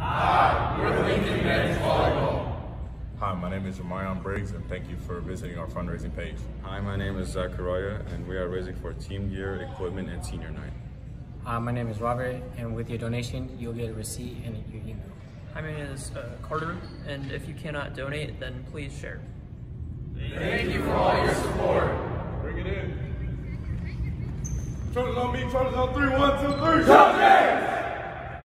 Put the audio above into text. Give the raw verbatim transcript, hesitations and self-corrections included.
Hi, we're Lincoln Men's Volleyball. Hi, my name is Marion Briggs, and thank you for visiting our fundraising page. Hi, my name is Zach Arroyo, and we are raising for team gear, equipment, and senior night. Hi, my name is Robert, and with your donation, you'll get a receipt and your email. Hi, my name is uh, Carter, and if you cannot donate, then please share. Thank you for all your support. Bring it in. Trollers on me, Trollers on three, one, two, three. Trollers!